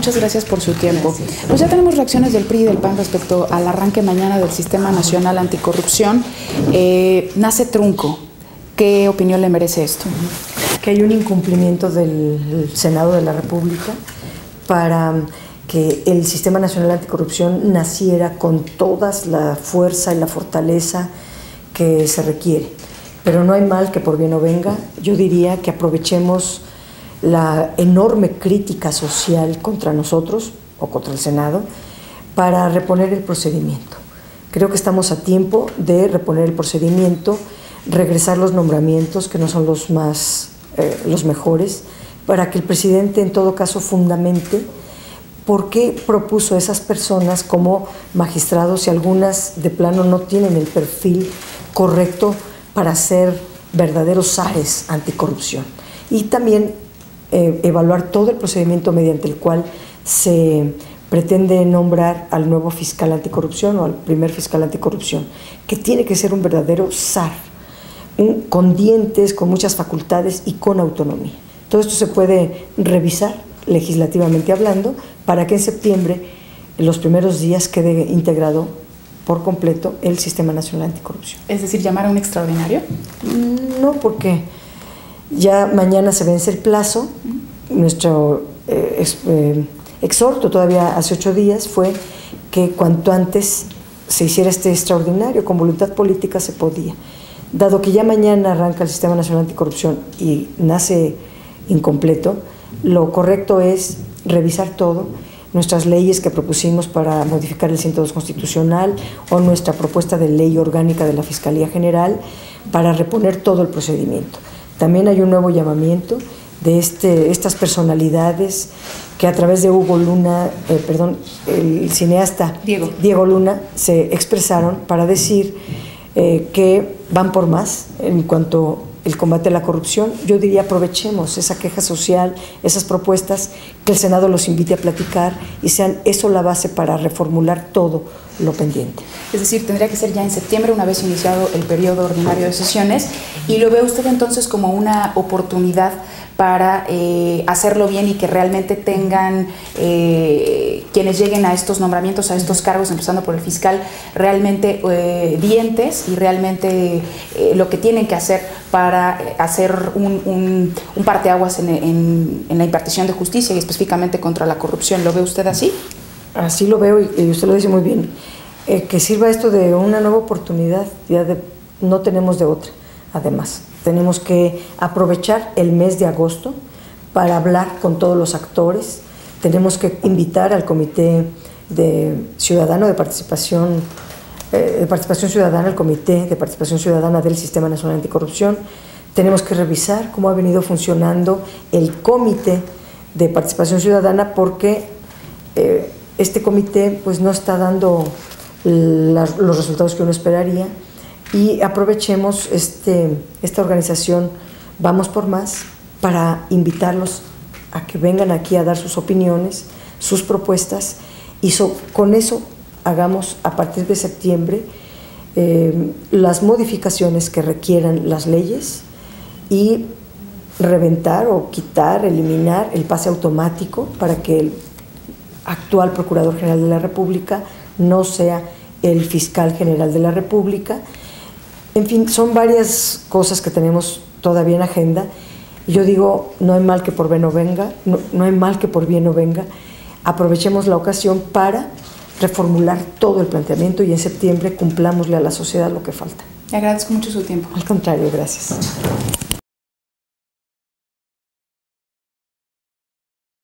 muchas gracias por su tiempo. Pues ya tenemos reacciones del PRI y del PAN respecto al arranque mañana del Sistema Nacional Anticorrupción. Nace trunco. ¿Qué opinión le merece esto? Que hay un incumplimiento del Senado de la República para que el Sistema Nacional Anticorrupción naciera con toda la fuerza y la fortaleza que se requiere. Pero no hay mal que por bien no venga. Yo diría que aprovechemos la enorme crítica social contra nosotros o contra el Senado para reponer el procedimiento. Creo que estamos a tiempo de reponer el procedimiento, regresar los nombramientos que no son los mejores, para que el presidente en todo caso fundamente por qué propuso a esas personas como magistrados, y algunas de plano no tienen el perfil correcto para ser verdaderos zares anticorrupción. Y también evaluar todo el procedimiento mediante el cual se pretende nombrar al nuevo fiscal anticorrupción o al primer fiscal anticorrupción, que tiene que ser un verdadero zar, con dientes, con muchas facultades y con autonomía. Todo esto se puede revisar legislativamente hablando para que en septiembre, en los primeros días, quede integrado por completo el Sistema Nacional Anticorrupción. Es decir, ¿llamar a un extraordinario? No, porque ya mañana se vence el plazo. Nuestro exhorto todavía hace 8 días fue que cuanto antes se hiciera este extraordinario, con voluntad política se podía. Dado que ya mañana arranca el Sistema Nacional Anticorrupción y nace incompleto, lo correcto es revisar todo, nuestras leyes que propusimos para modificar el 102 constitucional o nuestra propuesta de ley orgánica de la Fiscalía General para reponer todo el procedimiento. También hay un nuevo llamamiento de estas personalidades que a través de Hugo Luna, el cineasta Diego Luna, se expresaron para decir que van por más en cuanto al combate a la corrupción. Yo diría aprovechemos esa queja social, esas propuestas, que el Senado los invite a platicar y sean eso la base para reformular todo lo pendiente. Es decir, tendría que ser ya en septiembre, una vez iniciado el periodo ordinario de sesiones, y lo ve usted entonces como una oportunidad para hacerlo bien y que realmente tengan quienes lleguen a estos nombramientos, a estos cargos, empezando por el fiscal, realmente dientes y realmente lo que tienen que hacer para hacer un parteaguas en la impartición de justicia y específicamente contra la corrupción. ¿Lo ve usted así? Así lo veo y usted lo dice muy bien. Que sirva esto de una nueva oportunidad, no tenemos de otra, además. Tenemos que aprovechar el mes de agosto para hablar con todos los actores. Tenemos que invitar al Comité Ciudadano de Participación Ciudadana, al Comité de Participación Ciudadana del Sistema Nacional Anticorrupción. Tenemos que revisar cómo ha venido funcionando el Comité de Participación Ciudadana, porque este comité pues no está dando los resultados que uno esperaría. Y aprovechemos esta organización Vamos por Más para invitarlos a que vengan aquí a dar sus opiniones, sus propuestas, y con eso hagamos a partir de septiembre las modificaciones que requieran las leyes y reventar o quitar, eliminar el pase automático para que el actual Procurador General de la República no sea el Fiscal General de la República. En fin, son varias cosas que tenemos todavía en agenda. Yo digo, no hay mal que por bien no venga, no hay mal que por bien no venga. Aprovechemos la ocasión para reformular todo el planteamiento y en septiembre cumplámosle a la sociedad lo que falta. Le agradezco mucho su tiempo. Al contrario, gracias.